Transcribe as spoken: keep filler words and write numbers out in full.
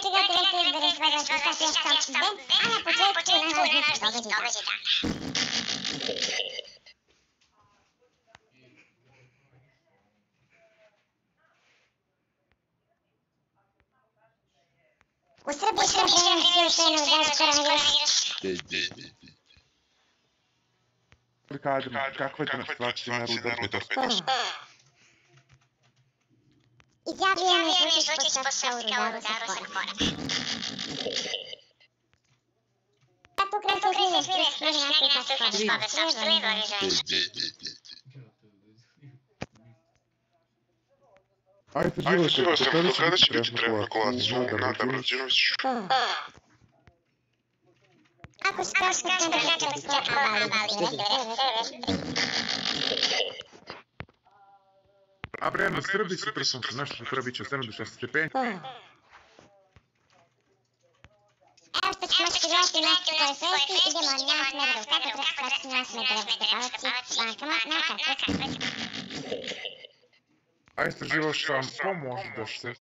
сега трябва да разгледаш нещата в цял ден, а на почетку не можеш да си догаđa dan. U Srbiji se prenosi još jednom za koronavirus. Kakva je to vakcina Rudolf? Izjavljujemo slučaj posao udaru sa korom. Ja pokreću smire služi nastupa špabe sobstvene organizacije. Ajde, živo sam, kada će biti preevakuaciju Nada Brađinović? Ako skaš na centar stopno obali. A prema Srbiji sutra sam se nešto sutra bit će sedamdeset stepeni. Evo što ćemo se gledati mjesto koje svesti, idemo na Smederevo, kako treba svesti na Smederevo, Stepavaci, bankama, na Karkovac. A istraživao sam pomoć da se